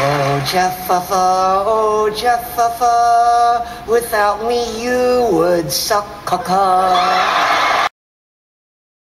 Oh, Jaffa, oh, Jaffa, without me you would suck caca.